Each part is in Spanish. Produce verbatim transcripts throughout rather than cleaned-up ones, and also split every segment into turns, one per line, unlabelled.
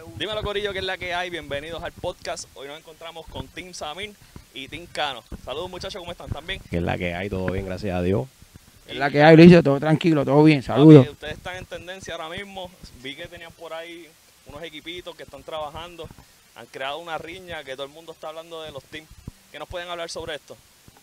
Dímelo, Corillo, que es la que hay. Bienvenidos al podcast. Hoy nos encontramos con Team Samir y Team Cano. Saludos, muchachos, ¿cómo están? ¿Están bien?
Que es la que hay, todo bien, gracias a Dios.
Es la que hay, Ulises, todo tranquilo, todo bien, saludos.
Papi, ustedes están en tendencia ahora mismo. Vi que tenían por ahí unos equipitos que están trabajando. Han creado una riña que todo el mundo está hablando de los teams. ¿Qué nos pueden hablar sobre esto?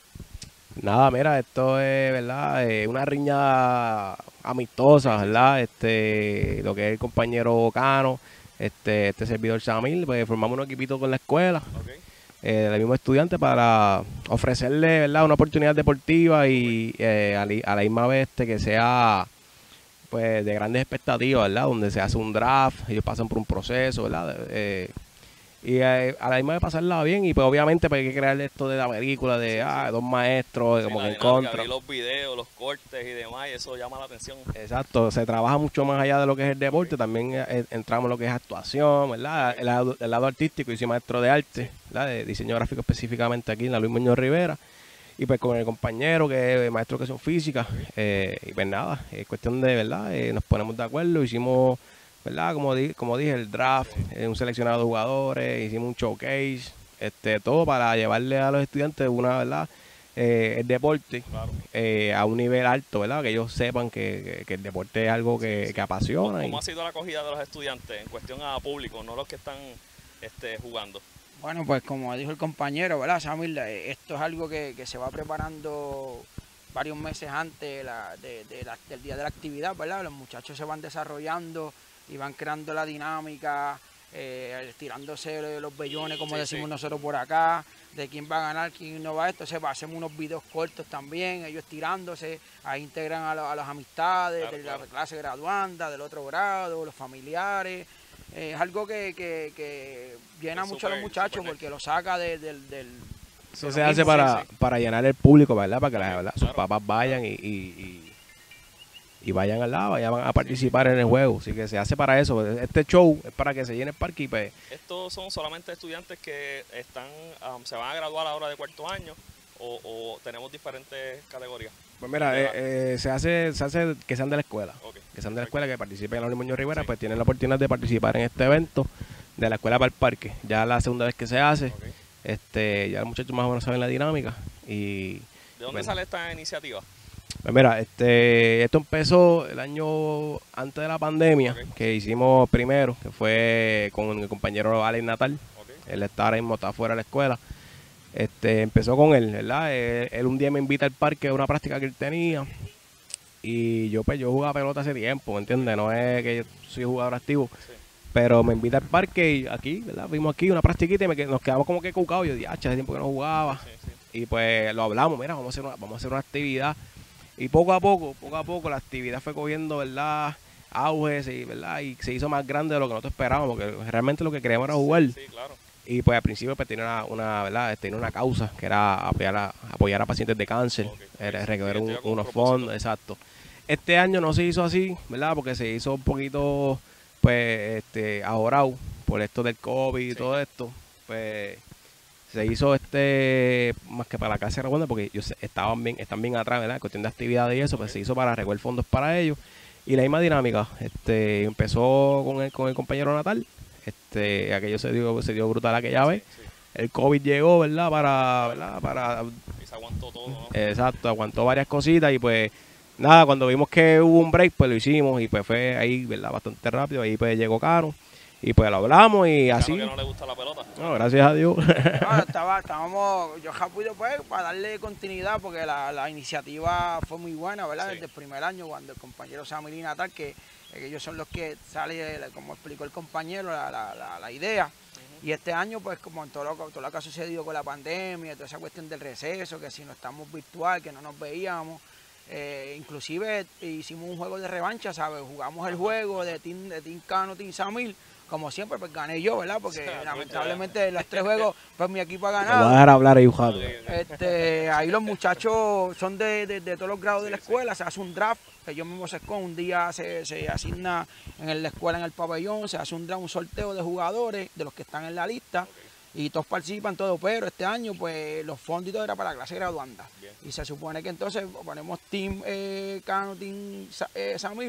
Nada, mira, esto es, ¿verdad? Eh, una riña amistosa, ¿verdad? Este, lo que es el compañero Cano, este, este servidor Samir, pues formamos un equipito con la escuela,
Okay.
eh, del mismo estudiante para ofrecerle, ¿verdad? Una oportunidad deportiva y eh, a, li- a la misma vez este, que sea, pues, de grandes expectativas, ¿verdad? Donde se hace un draft, ellos pasan por un proceso, ¿verdad? Eh, Y eh, a la misma de pasarla bien, y pues obviamente pues, hay que crear esto de la película de
Sí,
ah,
sí.
dos maestros,
Sí,
como
la
que en
dinámica,
contra.
vi los videos, los cortes y demás, y eso llama la atención.
Exacto, se trabaja mucho más allá de lo que es el deporte, también eh, entramos en lo que es actuación, ¿verdad? El, lado- el lado artístico, y soy maestro de arte, ¿verdad? De diseño gráfico específicamente aquí en la Luis Muñoz Rivera, y pues con el compañero que es maestro de educación física, eh, y pues nada, es cuestión de, ¿verdad? Eh, nos ponemos de acuerdo, hicimos, ¿verdad? Como, di- como dije, el draft, eh, un seleccionado de jugadores, hicimos un showcase, este, todo para llevarle a los estudiantes una, ¿verdad? Eh, el deporte
Claro.
eh, a un nivel alto, ¿verdad? Que ellos sepan que, que- que el deporte es algo que, que apasiona.
¿Cómo
y-
ha sido la acogida de los estudiantes en cuestión a público, no los que están este, jugando?
Bueno, pues como dijo el compañero, ¿verdad, Samir? Eh, Esto es algo que, que se va preparando varios meses antes de la- de- de la- del día de la actividad, ¿verdad? Los muchachos se van desarrollando y van creando la dinámica, eh, tirándose los bellones, como
Sí,
decimos
sí.
nosotros por acá, de quién va a ganar, quién no va a esto. Entonces, hacemos unos videos cortos también, ellos tirándose, ahí integran a, lo- a las amistades
Claro,
de la
claro.
clase graduanda, del otro grado, los familiares. Eh, es algo que, que- que llena
Es
mucho a los
súper-
muchachos
súper
porque lo saca de- del... del
Eso
de
se
lo
hace
mismo.
para,
sí, sí.
para llenar el público, ¿verdad? Para que la-
Ok,
¿verdad? sus
claro,
papás vayan y, y, y- y vayan al lado, vayan a participar en el juego. Así que se hace para eso. Este show es para que se llene el parque y pues,
¿Estos son solamente estudiantes que están um, se van a graduar ahora de cuarto año o, o tenemos diferentes categorías?
pues mira,
Ya.
eh, eh, se hace se hace que sean de la escuela.
Ok,
Que sean de la
perfecto.
escuela, que participen en la Luis Muñoz Rivera,
Sí.
pues tienen la oportunidad de participar en este evento de la escuela para el parque. Ya la segunda vez que se hace,
Ok.
este ya los muchachos más o menos saben la dinámica. Y
¿De dónde
bueno.
sale esta iniciativa?
Pues mira, este, esto empezó el año antes de la pandemia,
Ok.
que hicimos primero, que fue con el compañero Alex Natal.
Ok.
Él está ahora mismo, está fuera de la escuela. Este, empezó con él, ¿verdad? Él, él un día me invita al parque a una práctica que él tenía. Y yo, pues, yo jugaba pelota hace tiempo, ¿me entiendes? No es que yo soy jugador activo.
Sí.
Pero me invita al parque y aquí, ¿verdad? Vimos aquí una practiquita y me qued- nos quedamos como que cucados. Yo dije, ah, hace tiempo que no jugaba.
Sí, sí.
Y pues lo hablamos, mira, vamos a hacer una, vamos a hacer una actividad. Y poco a poco, poco a poco, la actividad fue cogiendo, ¿verdad? Auge, sí, ¿verdad? Y se hizo más grande de lo que nosotros esperábamos, porque realmente lo que queríamos era jugar.
Sí, claro.
Y pues al principio pues tenía una, una, ¿verdad? Tenía una causa, que era apoyar a, apoyar a pacientes de cáncer,
Ok,
era
sí,
recoger
sí,
un-
estoy con un
unos
propósito.
fondos, exacto. Este año no se hizo así, ¿verdad? Porque se hizo un poquito, pues, este, ahorrado por esto del COVID y
Sí.
todo esto. Pues se hizo este más que para la casa de Ronda porque ellos estaban bien, están bien atrás, ¿verdad? En cuestión de actividades y eso, pues
Ok.
se hizo para recoger fondos para ellos. Y la misma dinámica, este, empezó con el, con el compañero Natal, este, aquello se dio, se dio brutal aquella vez.
Sí,
El COVID llegó, ¿verdad? Para, ¿verdad? Para,
sí. Y se aguantó todo, ¿no?
exacto, aguantó varias cositas y pues nada, cuando vimos que hubo un break, pues lo hicimos y pues fue ahí, ¿verdad? Bastante rápido, ahí pues llegó Caro y pues lo hablamos y
Claro
así.
que no le gusta la pelota.
No, gracias a Dios.
Ah, estaba, estábamos, yo rápido pues para darle continuidad porque la, la iniciativa fue muy buena, ¿verdad?
Sí.
Desde el primer año cuando el compañero Samir y Natal, que eh, ellos son los que sale, como explicó el compañero, la, la, la, la idea. Y este año, pues como en todo lo, todo lo que ha sucedido con la pandemia, toda esa cuestión del receso, que si no estamos virtual, que no nos veíamos, eh, inclusive hicimos un juego de revancha, ¿sabes? Jugamos el juego de Team, de Team Cano, Team Samir, como siempre, pues gané yo, ¿verdad? Porque
Sí,
lamentablemente los tres juegos, pues mi equipo ha
Lo voy a
ganado.
dejar hablar ahí, Jato.
Este, ahí los muchachos son de, de- de todos los grados de la escuela, se hace un draft, que yo mismo se escojo, un día se, se asigna en el- la escuela en el pabellón, se hace un draft, un sorteo de jugadores, de los que están en la lista, y todos participan, todo, pero este año pues los fondos y todo era para la clase graduanda.
Bien.
Y se supone que entonces ponemos Team eh, Cano, Team Sa- eh, Samir,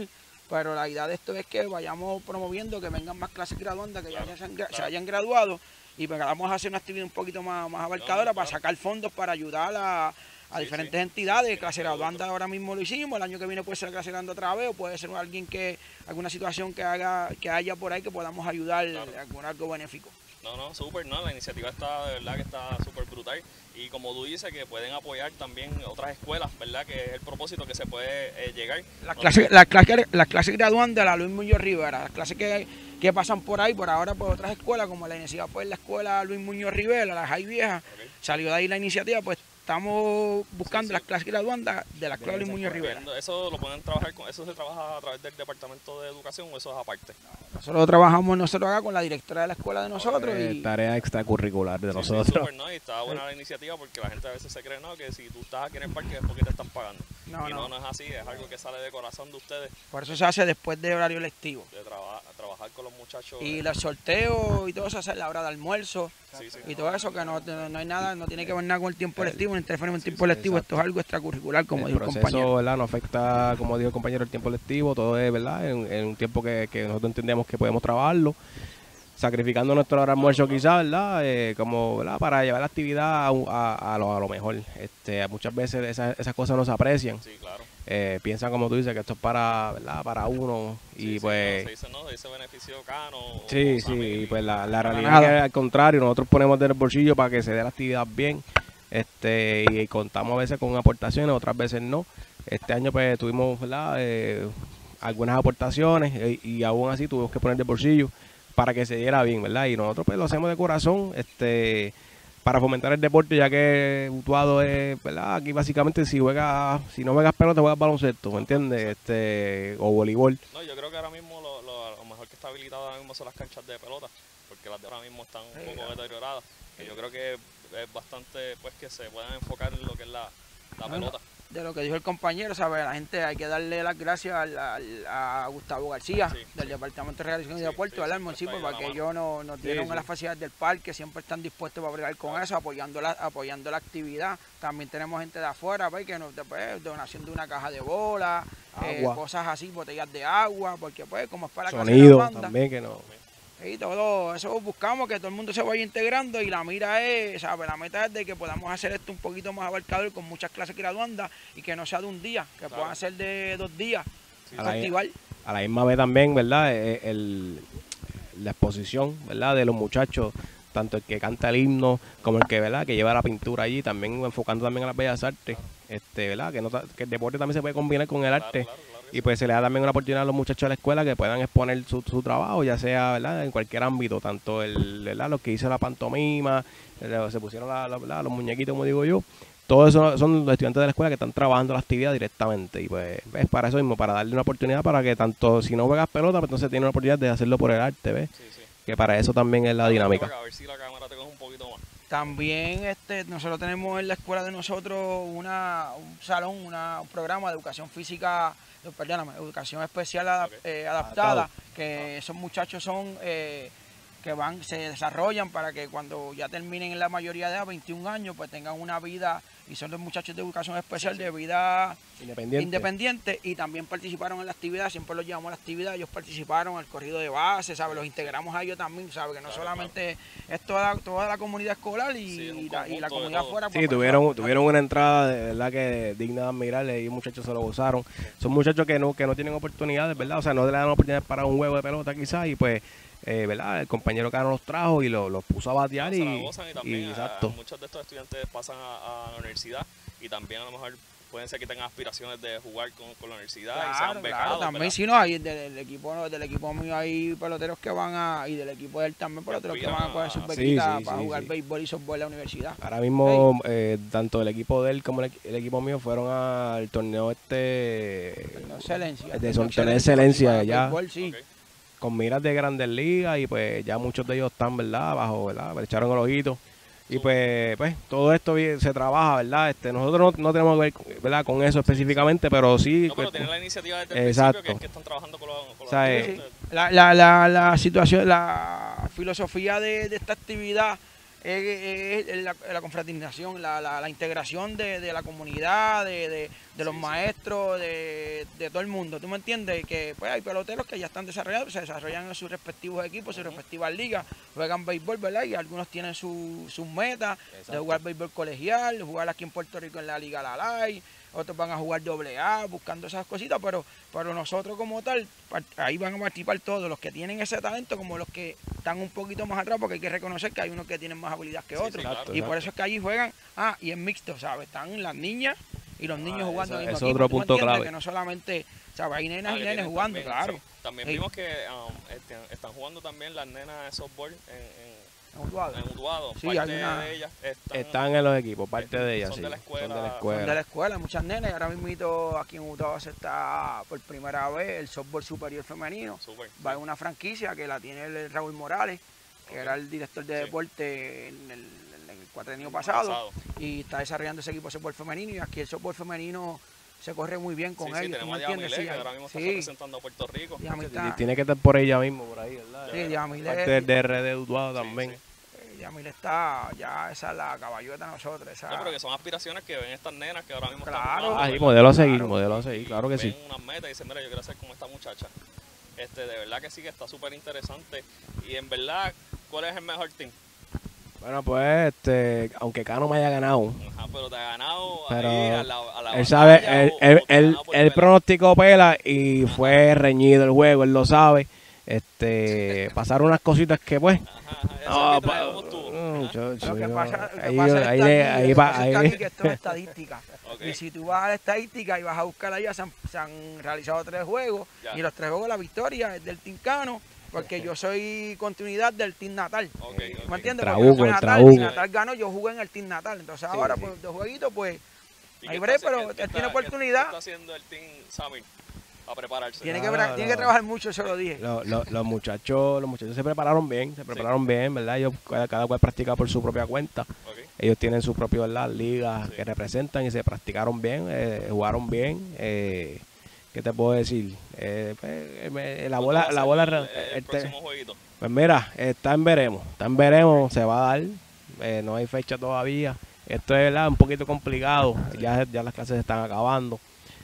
pero la idea de esto es que vayamos promoviendo que vengan más clases graduandas, que ya se, han, se hayan graduado, y pues vamos a hacer una actividad un poquito más, más abarcadora para sacar fondos para ayudar a, a
Sí,
diferentes
sí.
entidades.
Sí,
Clase
seguro.
graduanda ahora mismo lo hicimos, el año que viene puede ser clase graduanda otra vez, o puede ser alguien que, alguna situación que haga, que haya por ahí que podamos ayudar
Claro.
con algo benéfico.
No, no, súper, no, la iniciativa está, de verdad que está súper brutal. Y como tú dices, que pueden apoyar también otras escuelas, ¿verdad? Que es el propósito que se puede eh, llegar.
Las
No
clases,
sé,
las clases, las clases graduandas de la Luis Muñoz Rivera, las clases que, que pasan por ahí, por ahora por otras escuelas, como la iniciativa pues la escuela Luis Muñoz Rivera, la Jai Vieja,
ok.
salió de ahí la iniciativa, pues estamos buscando
Sí, sí.
las clases graduandas de la escuela
De
Luis
esa
Muñoz Rivera.
Viendo, Eso lo pueden trabajar con, eso se trabaja a través del Departamento de Educación o eso es aparte.
Nosotros trabajamos nosotros acá con la directora de la escuela de nosotros
Eh,
y
tarea extracurricular de
Sí, sí,
nosotros.
súper, ¿no? Y está buena la iniciativa porque la gente a veces se cree, ¿no? Que si tú estás aquí en el parque es porque te están pagando.
no,
y no,
no,
no es así, es algo que sale de corazón de ustedes,
por eso se hace después de horario lectivo.
de traba- trabajar con los muchachos.
Y
eh,
los sorteos y todo eso, hacer la hora de almuerzo
sí, sí.
y todo eso, que no, no hay nada, no tiene que ver nada con el tiempo
El-
lectivo, ni interfiere con el
sí,
tiempo
sí,
lectivo,
exacto.
esto es algo extracurricular, como
el
dijo el
proceso,
compañero.
¿verdad? No afecta, como dijo el compañero, el tiempo lectivo, todo es, ¿verdad? En, en un tiempo que, que nosotros entendemos que podemos trabajarlo, sacrificando nuestro hora de almuerzo quizás, ¿verdad? Eh, como, ¿verdad? Para llevar la actividad a, a- a lo, a lo mejor. Este, muchas veces esas, esas cosas no se aprecian.
Sí, claro.
Eh, piensan, como tú dices, que esto es para, ¿verdad? Para uno
Sí,
y
sí,
pues...
no, se dice, ¿no? Se dice beneficio cano. o-
Sí,
o
sí,
Sammy,
y pues la, la
Para
realidad
nada.
es que al contrario, nosotros ponemos del bolsillo para que se dé la actividad bien, este y contamos a veces con aportaciones, otras veces no. Este año pues tuvimos, ¿verdad? Eh, algunas aportaciones eh, y aún así tuvimos que poner del bolsillo para que se diera bien, ¿verdad? Y nosotros pues lo hacemos de corazón, este para fomentar el deporte, ya que Utuado es, ¿verdad? Aquí básicamente si juegas, si no juegas pelota, juegas baloncesto, ¿me entiendes? Este, o voleibol.
No, yo creo que ahora mismo lo, lo, lo mejor que está habilitado ahora mismo son las canchas de pelota, porque las de ahora mismo están un
Sí,
poco
claro.
deterioradas. Y yo creo que es bastante, pues, que se puedan enfocar en lo que es la, la
Bueno,
pelota.
De lo que dijo el compañero, ¿sabes? La gente hay que darle las gracias al- al- a Gustavo García,
Sí,
del
sí.
Departamento de Realización y
Sí,
Deporte,
sí,
¿verdad? El
siempre
municipio,
está ahí de
porque
la
ellos no, no tienen
sí.
las facilidades del parque, siempre están dispuestos para bregar con
Claro.
eso, apoyando la, apoyando la actividad. También tenemos gente de afuera, pues, que nos después donación de una caja de bola, eh,
Agua.
cosas así, botellas de agua, porque pues como es para la clase de
Sonido
banda,
también, que no.
y todo eso buscamos que todo el mundo se vaya integrando y la mira es, ¿sabes? La meta es de que podamos hacer esto un poquito más abarcador con muchas clases graduandas y que no sea de un día, que
Claro.
puedan ser de dos días,
Sí,
A la-
festival.
A la misma vez también, ¿verdad? Eh, el- la exposición, ¿verdad? De los muchachos, tanto el que canta el himno como el que, ¿verdad? Que lleva la pintura allí, también enfocando también a las bellas artes, este, ¿verdad? Que, no, ta- que el deporte también se puede combinar con el
claro,
arte.
claro, claro que
Y
sí.
pues se le da también una oportunidad a los muchachos de la escuela que puedan exponer su, su trabajo, ya sea, ¿verdad? En cualquier ámbito, tanto el, ¿verdad? Los que hizo la pantomima, eh, se pusieron la- la- ¿verdad? los muñequitos, como digo yo. Todo eso son los estudiantes de la escuela que están trabajando la actividad directamente. Y pues es para eso mismo, para darle una oportunidad para que tanto si no juegas pelota, pues entonces tiene una oportunidad de hacerlo por el arte, ¿ves?
Sí, sí.
Que para eso también es la dinámica.
A ver si la cámara te coge un poquito más.
También este, nosotros tenemos en la escuela de nosotros una, un salón, una, un programa de educación física, eh, perdóname, educación especial adap-
Ok.
eh, adaptada,
Adaptado.
que esos muchachos son eh, que van, se desarrollan para que cuando ya terminen en la mayoría de edad, veintiún años, pues tengan una vida, y son los muchachos de educación especial de vida
Independiente.
independiente, y también participaron en la actividad, siempre los llevamos a la actividad, ellos participaron en el corrido de base, ¿sabes? Los integramos a ellos también, ¿sabes? Que no
Claro,
solamente es toda, toda la comunidad escolar y,
Sí, es un
y la, y
conjunto
la
de
comunidad
todo.
afuera.
Sí,
pues,
tuvieron,
pues,
tuvieron una entrada de verdad que digna de admirarle y muchachos se lo gozaron. Son muchachos que no, que no tienen oportunidades, ¿verdad? O sea, no le dan oportunidades para un juego de pelota quizás y pues, eh, ¿verdad? El compañero Cano los trajo y los los puso a batear
No, se la
y,
gozan y
y
también a-
exacto.
muchos de estos estudiantes pasan a, a la universidad y también a lo mejor pueden ser que tengan aspiraciones de jugar con, con la universidad y
Claro,
sean
claro,
becados.
también
¿verdad?
si no, hay del, del equipo del equipo mío hay peloteros que van a, y del equipo de él también peloteros que van a coger sus
Sí,
bequitas
sí,
para
sí,
jugar
sí.
béisbol y softball en la universidad.
Ahora mismo, eh, tanto el equipo de él como el, equ- el equipo mío fueron al torneo este
Torneo excelencia.
de
Torneo
son-
excelencia,
de excelencia
para
ya.
béisbol, sí.
Ok.
con miras de grandes ligas y pues ya muchos de ellos están, ¿verdad? Bajo, ¿verdad? Le echaron el ojito. Y pues, pues todo esto bien- se trabaja, ¿verdad? Este, nosotros no, no tenemos que ver, ¿verdad? Con eso específicamente, pero sí.
No, pero
pues,
tienen la iniciativa desde el
Exacto.
principio que, que están trabajando con, los con
O sea,
los
eh,
estudiantes.
La, la, la, la situación, la filosofía de, de esta actividad es, es la, la confraternización, la, la, la integración de, de la comunidad, de, de, de los
Sí, sí.
maestros, de, de todo el mundo. ¿Tú me entiendes? Que pues hay peloteros que ya están desarrollados, se desarrollan en sus respectivos equipos, sus
Ujú.
respectivas ligas, juegan béisbol, ¿verdad? Y algunos tienen su- sus metas de
Exacto.
jugar béisbol colegial, jugar aquí en Puerto Rico en la Liga Lalay, otros van a jugar doble A, buscando esas cositas, pero, pero nosotros como tal, par- ahí van a participar todos, los que tienen ese talento como los que están un poquito más atrás, porque hay que reconocer que hay unos que tienen más habilidad que
Sí, sí,
otros.
claro.
Y por
Exacto.
eso es que allí juegan, ah, y es mixto, ¿sabes? Están las niñas y los niños
Ah,
jugando
eso-
en el
eso
mismo
es otro
equipo, ¿tú me
punto
entiendes?
clave.
Que no solamente, ¿sabes? Hay nenas
Ah,
y
que
nenes
tienen
jugando,
también,
claro.
sí. También
Sí.
vimos que um, este, están jugando también las nenas de softball en, en,
En Utuado.
en Utuado.
Sí,
Parte
hay una-
de ellas están,
Están en los equipos, parte de ellas,
Son
sí.
de la escuela.
Son de la
Son
escuela.
Son de la escuela, muchas nenas, y ahora mismo aquí en Utuado se está por primera vez el softball superior femenino.
Súper.
Va en una franquicia que la tiene el Raúl Morales, que
Ok.
era el director de
Sí.
deporte en el, en el cuatrenio
El
pasado,
pasado.
y está desarrollando ese equipo de softball femenino, y aquí el softball femenino se corre muy bien con
Sí, sí,
ellos, ¿tú
tenemos
me
a
entiendes?
Yamile,
Sí,
que ahora mismo está
sí,
representando a Puerto Rico.
Yamile
Sí,
está-
tiene que estar por ella mismo, por ahí, ¿verdad?
sí, Yamile-
Parte del D R D Utuado
Sí,
también.
sí.
eh, Yamile está, ya esa es la caballota de nosotros, esa,
No, pero que son aspiraciones que ven estas nenas que ahora mismo
Claro.
están jugando,
Ah, sí,
¿verdad?
modelo a seguir,
Claro.
modelo a seguir, claro que
ven
sí.
unas metas y dicen, mira, yo quiero ser como esta muchacha. Este, de verdad que sí que está súper interesante. Y en verdad, ¿cuál es el mejor team?
Bueno, pues, este, aunque Cano me haya ganado,
Ajá, pero te ha ganado
Pero
ahí a la, a la
él sabe,
batalla
él,
o-
él,
o te ha
él,
ganado por
él
pelea.
pronosticó pela y fue reñido el juego, él lo sabe. Este, pasaron unas cositas que pues.
Ajá, ajá, ese
No,
arbitraje,
pa-
¿cómo estuvo?
no,
Ajá.
muchacho,
Lo que
yo-
pasa, lo que
ahí-
pasa
ahí
está
le-
aquí,
ahí
lo que
va-
pasa
ahí
está
le-
aquí que esto es estadística.
Ok.
Y si tú vas a la estadística y vas a buscar allá, se han, se han realizado tres juegos,
Ya.
y los tres juegos la victoria es del Team Cano, porque yo soy continuidad del Team Natal.
Ok, ok.
¿Me entiendes?
El
Porque
trabuco,
yo soy
el
Natal,
trabuco.
si Natal ganó, yo jugué en el Team Natal. Entonces
Sí,
ahora,
sí.
pues, de jueguito, pues,
¿Y
ahí
qué
veré,
está
pero
haciendo-
él
qué
tiene
está-
oportunidad.
¿Qué está haciendo el team Samir para prepararse?
tiene,
No,
que, tra-
no,
tiene que
no.
trabajar mucho, eso lo dije.
Lo- lo- los muchachos, los muchachos se prepararon bien, se prepararon bien, ¿verdad? Ellos cada, cada cual practica por su propia cuenta.
Ok.
Ellos tienen su propio, ¿verdad? Ligas
Sí.
que representan y se practicaron bien, eh, jugaron bien. Eh, ¿Qué te puedo decir? Eh, pues, eh, me- la
¿Cuándo
bola,
va a
la
ser
bola,
el,
re-
el
este-
próximo jueguito?
pues mira, está en veremos, está en veremos, se va a dar, eh, no hay fecha todavía. Esto es, ¿verdad? Un poquito complicado, ya, ya las clases se están acabando.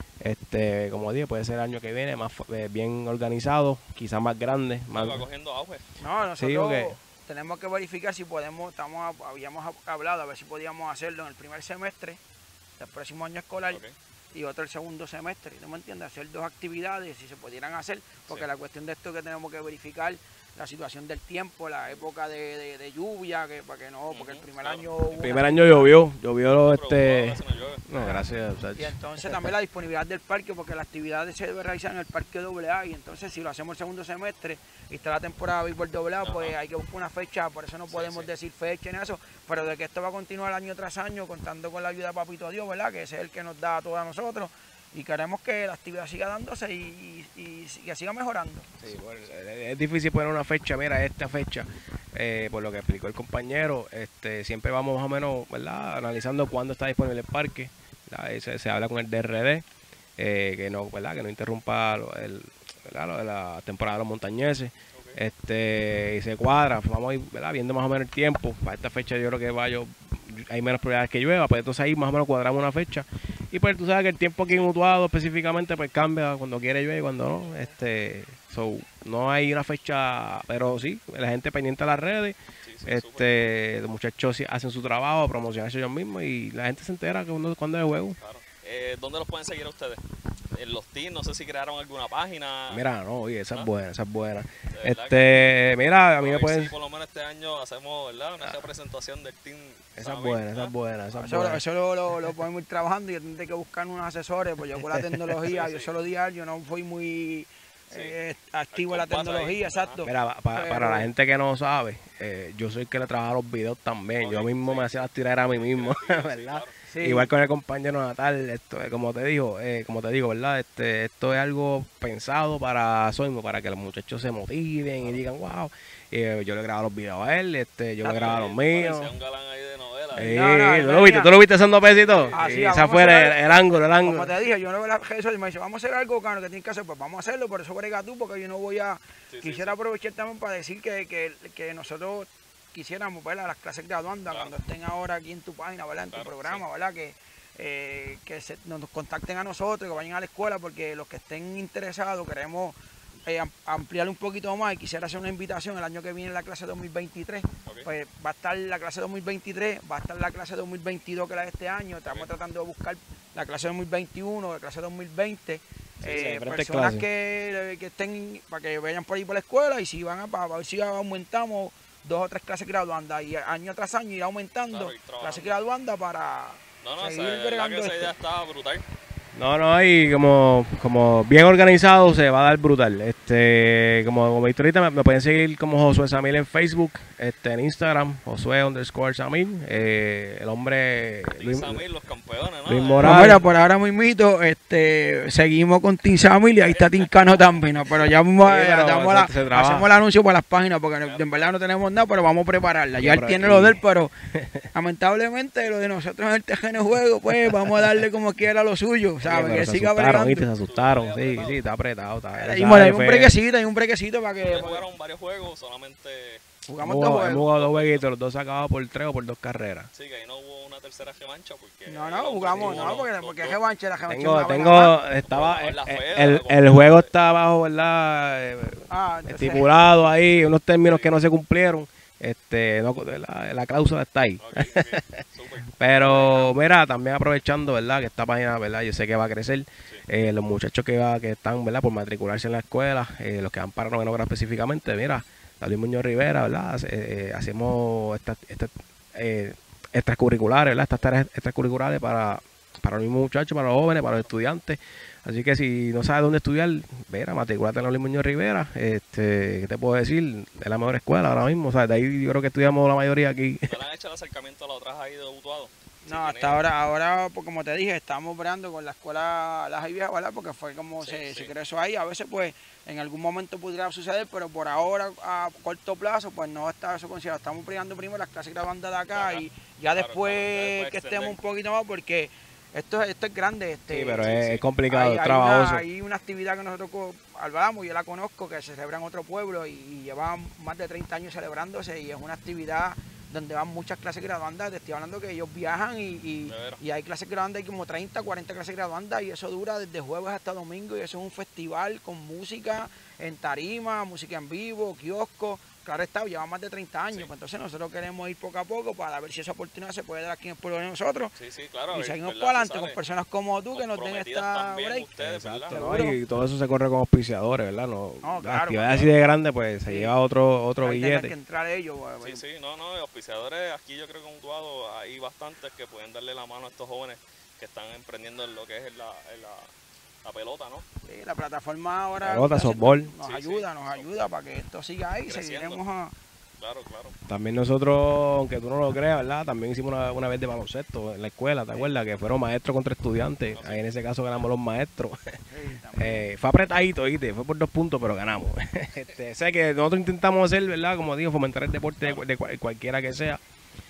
Este, como dije, puede ser el año que viene, más fu- eh, bien organizado, quizás más grande, más,
Va cogiendo auge.
No, nosotros
Sí, porque-
tenemos que verificar si podemos, estamos habíamos hablado a ver si podíamos hacerlo en el primer semestre del próximo año escolar,
Ok.
y otro el segundo semestre, ¿no me entiendes? Hacer dos actividades, si se pudieran hacer, porque
Sí.
la cuestión de esto es que tenemos que verificar la situación del tiempo, la época de, de- de lluvia, que para que no, porque el
Ujú,
primer
claro.
año hubo
El
una
primer año llovió, llovió
Pero
este...
ahora se nos llueve.
No, gracias,
Y
Sachi.
entonces también la disponibilidad del parque, porque la actividad se debe realizar en el parque doble A, y entonces si lo hacemos el segundo semestre y está la temporada de béisbol doble A, pues
Ajá.
hay que buscar una fecha, por eso no
Sí,
podemos
sí.
decir fecha en eso, pero de que esto va a continuar año tras año, contando con la ayuda de Papito Dios, ¿verdad? Que ese es el que nos da a todos a nosotros, y queremos que la actividad siga dándose y, y- y- y que siga mejorando.
Sí, bueno, es difícil poner una fecha, mira, esta fecha, eh, por lo que explicó el compañero, este, siempre vamos más o menos, ¿verdad? Analizando cuándo está disponible el parque, ¿verdad? Y Se, se habla con el D R D, eh, que no, ¿verdad? Que no interrumpa lo- el, ¿verdad? Lo de la temporada de los montañeses,
Ok.
este, y se cuadra, vamos a ir, ¿verdad? Viendo más o menos el tiempo, para esta fecha yo creo que va yo, hay menos probabilidades que llueva, pues entonces ahí más o menos cuadramos una fecha. Y pues tú sabes que el tiempo aquí en Utuado específicamente pues cambia cuando quiere llueve y cuando no. Este, so, no hay una fecha, pero sí, la gente pendiente a las redes,
Sí, sí, súper.
este, los muchachos sí hacen su trabajo, promocionarse ellos mismos y la gente se entera que uno, cuando es juego.
Claro. Eh, ¿Dónde los pueden seguir a ustedes? En los teams, no sé si crearon alguna página.
Mira, no, oye, esa
¿Ah?
es buena, esa es buena.
De verdad
Este, mira, a mí
que-
me
ver
pueden...
si por lo menos este año hacemos, ¿verdad? Una representación del team.
Esa es
Samir,
buena, esa
¿ah?
es buena, esa es
Eso,
buena.
eso lo, lo, lo podemos ir trabajando, y yo tendré que buscar unos asesores, pues yo con la tecnología,
Sí,
yo
sí.
solo diario, yo no fui muy
Sí.
eh, activo en la
Al compás ahí.
tecnología,
Ajá.
exacto.
Mira, pa- pa-
Pero-
para la gente que no sabe, eh, yo soy el que le trabaja los videos también. Yo
Ok,
mismo
sí.
me hacía las tiraderas a mí mismo,
Sí, sí,
¿verdad?
claro.
Sí.
Igual con el compañero Natal, esto, eh, como te digo, eh, como te digo, ¿verdad? Este, esto es algo pensado para Soimo, para que los muchachos se motiven y digan, wow. Eh, yo le grababa los videos a él, este, yo le grababa los
Sí,
míos.
parecía un galán ahí de novela.
Eh,
No, no,
¿tú,
no,
lo viste?
mira.
¿Tú lo viste haciendo pesitos?
Así,
Y
vamos
esa
a
fue el,
hacer-
el ángulo, el ángulo.
Como te dije, yo no veo las redes sociales y me dice, vamos a hacer algo, Cano, que tienes que hacer, pues vamos a hacerlo, por eso brega tú, porque yo no voy a...
Sí, sí,
Quisiera aprovechar también para decir que, que, que nosotros quisiéramos, ¿verdad? Las clases graduandas,
Claro.
cuando estén ahora aquí en tu página, ¿verdad? En
Claro,
tu programa,
sí.
¿verdad? Que, eh, que se, nos contacten a nosotros, que vayan a la escuela, porque los que estén interesados queremos eh, am- ampliar un poquito más y quisiera hacer una invitación el año que viene la clase dos mil veintitrés.
Ok.
Pues va a estar la clase dos mil veintitrés, va a estar la clase dos mil veintidós que es la de este año, estamos
Ok.
tratando de buscar la clase dos mil veintiuno, la clase dos mil veinte,
Sí,
eh,
sí, diferentes
personas
clases.
que, que estén, para que vayan por ahí por la escuela y si van a, para ver si aumentamos dos o tres clases graduandas y año tras año ir aumentando
Claro, ir trabajando.
clases graduandas para
No, no,
seguir
esa, la
bregando
que esa
esto.
idea estaba brutal.
No, no, y como, como bien organizado se va a dar brutal. Este, como, como he dicho ahorita, me, me pueden seguir como Josué Samil en Facebook, este, en Instagram, Josué underscore Samil, eh, el hombre Luis,
Samir, los campeones, ¿no?
Luis
Eh,
Morales.
No, mira, por ahora mismito, este, seguimos con Team Samil y ahí está Team Cano también, ¿no? Pero ya mismo
Sí,
eh,
pero
damos
se-
la-
se trabaja.
hacemos el anuncio para las páginas, porque no- en verdad no tenemos nada, pero vamos a prepararla. Ya él
pero-
tiene
y-
lo de él, pero lamentablemente lo de nosotros en el terreno de juego, pues vamos a darle como quiera lo suyo,
Sí,
¿sabes?
pero
Que
se
siga
asustaron, ¿viste? Se
bregando.
asustaron,
Está
sí,
apretado.
sí, está apretado. Está,
Hay
¿sabes?
un, hay un
Fue-
brequecito, hay un brequecito para que
ustedes jugaron varios juegos, solamente
jugamos
hemos,
dos
hemos
juegos.
jugado dos jueguitos, los dos sacados por tres o por dos carreras.
sí, que ahí no hubo una tercera revancha porque
No,
ahí
no,
los
jugamos,
dos,
no, porque,
los
porque
dos.
es revancha, la revancha
Tengo,
es una
tengo,
buena más.
estaba,
Con la
eh,
fuera,
el,
con-
el juego está abajo, ¿verdad? Eh,
Ah, entonces,
Estipulado ahí, unos términos que no se cumplieron. Este, no, la, la cláusula está ahí.
Ok, ok, súper.
Pero mira, también aprovechando, ¿verdad? Que esta página, ¿verdad? Yo sé que va a crecer. Eh, los muchachos que, va, que están, ¿verdad? Por matricularse en la escuela, eh, los que van para noveno grado específicamente, mira, David Muñoz Rivera, ¿verdad? Hace- eh, hacemos estas estas, eh, extracurriculares, ¿verdad? Estas tareas extracurriculares para, para los mismos muchachos, para los jóvenes, para los estudiantes. Así que si no sabes dónde estudiar, mira, matriculate en la Luis Muñoz Rivera. Este, ¿qué te puedo decir? Es la mejor escuela ahora mismo. O sea, de ahí yo creo que estudiamos la mayoría aquí.
¿No le han hecho el acercamiento a la otra ahí de Utuado? Sí,
no,
tiene-
hasta ahora, ahora, pues como te dije, estamos operando con la escuela Las Viejas, ¿verdad? Porque fue como
Sí,
se,
sí.
se creó eso ahí. A veces, pues, en algún momento pudiera suceder, pero por ahora, a corto plazo, pues no está eso considerado. Estamos operando primero las clases graduandas de acá
Acá.
y ya
Claro,
después
claro, ya después
que
extender.
estemos un poquito más, porque esto, es- esto es grande. Este,
Sí, pero
sí,
es,
sí.
es complicado,
hay,
es
hay
trabajoso.
una, hay una actividad que nosotros co- hablamos, yo la conozco, que se celebra en otro pueblo y, y llevan más de treinta años celebrándose y es una actividad donde van muchas clases graduandas. Te estoy hablando que ellos viajan y, y,
De veras.
y hay clases graduandas, hay como treinta, cuarenta clases graduandas y eso dura desde jueves hasta domingo y eso es un festival con música en tarima, música en vivo, kiosco. Claro está, lleva más de treinta años,
Sí.
pues entonces nosotros queremos ir poco a poco para ver si esa oportunidad se puede dar aquí en el pueblo de nosotros.
Sí, sí, claro. a
Y
ver,
seguimos
¿verdad?
para
Si
adelante con
sale.
personas como tú que nos den
Comprometidas
esta
también
break.
ustedes, ¿verdad?
Exacto, ¿no?
Seguro.
Y todo eso se corre con auspiciadores, ¿verdad? No,
No,
las
claro,
actividades
claro.
así de grandes, pues se
Sí.
lleva otro otro
Ahí tengan
billete.
que entrar ellos. pues,
Sí,
pues.
sí, no, no, auspiciadores, aquí yo creo que en Utuado hay bastantes que pueden darle la mano a estos jóvenes que están emprendiendo en lo que es en la, en la, la pelota, ¿no?
Sí, la plataforma ahora
Pelota,
está haciendo-
softball.
nos
Sí,
ayuda,
sí.
nos ayuda para que esto siga ahí,
Creciendo.
seguiremos a...
Claro, claro.
También nosotros, aunque tú no lo creas, ¿verdad? También hicimos una, una vez de baloncesto en la escuela, ¿te acuerdas? Que fueron maestros contra estudiantes.
Ah, sí.
Ahí en ese caso ganamos los maestros.
Sí, también.
Eh, fue apretadito, ¿viste? Fue por dos puntos, pero ganamos. este, sé que nosotros intentamos hacer, ¿verdad? Como digo, fomentar el deporte de, de cual- cualquiera que sea.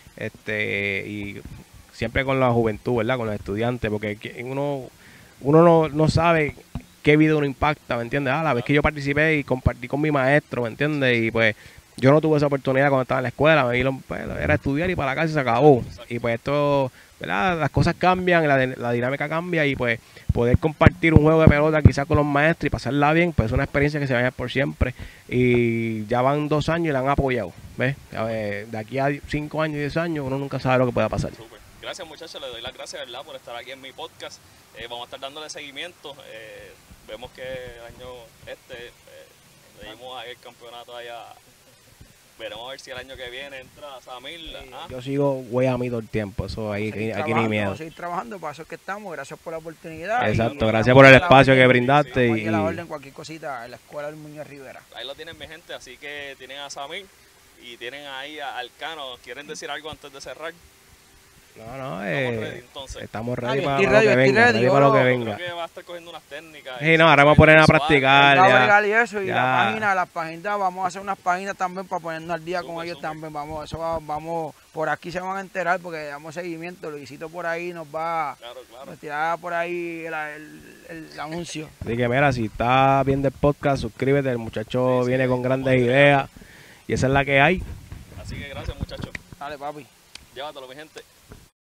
Este, y siempre con la juventud, ¿verdad? Con los estudiantes, porque que- uno, uno no, no sabe qué vida uno impacta, ¿me entiendes? Ah, la vez que yo participé y compartí con mi maestro, ¿me entiendes? Y pues yo no tuve esa oportunidad cuando estaba en la escuela, me lo- pues, era estudiar y para la casa y se acabó. Y pues esto, ¿verdad? Las cosas cambian, la, la dinámica cambia y pues poder compartir un juego de pelota quizás con los maestros y pasarla bien, pues es una experiencia que se va a llevar por siempre. Y ya van dos años y la han apoyado, ¿ves? A ver, de aquí a cinco años, diez años, uno nunca sabe lo que pueda pasar.
Súper. Gracias, muchachos, les doy las gracias, ¿verdad? Por estar aquí en mi podcast. Eh, vamos a estar dándole seguimiento. Eh, vemos que el año este eh, le dimos ahí el campeonato allá. Veremos a ver si el año que viene entra Samil. ¿ah?
Yo sigo güey a mí todo el tiempo, eso ahí,
Vamos a seguir
aquí, aquí ni
trabajando,
miedo.
vamos a seguir trabajando, para eso es que estamos, gracias por la oportunidad.
Exacto,
y
gracias
estamos
por el
a la
espacio
orden,
que brindaste.
estamos aquí a la
y-
orden, cualquier cosita en la escuela del Muñoz Rivera.
Ahí lo tienen mi gente, así que tienen a Samil y tienen ahí a Alcano. ¿Quieren decir algo antes de cerrar?
No, no,
Estamos
eh,
ready, entonces.
estamos
Ah,
ready
yo
para,
estoy
para
ready,
lo que
estoy
venga,
ready,
ready para lo
yo
que
Creo
venga.
que va a estar cogiendo unas técnicas.
Sí, no, ahora vamos a poner a practicar.
Vamos a
ya.
bregar y eso, y
ya.
la página, las páginas, vamos a hacer unas páginas también para ponernos al día con
Súper,
ellos
súper.
también. Vamos, eso va- vamos, por aquí se van a enterar porque damos seguimiento. Luisito por ahí nos va
Claro, claro.
a tirar por ahí el, el- el anuncio.
Así que mira, si estás viendo el podcast, suscríbete, el muchacho
Sí, sí,
viene con
estamos
grandes
bregando.
ideas y esa es la que hay.
Así Así que gracias, muchachos.
Dale, papi.
Llévatelo, mi gente.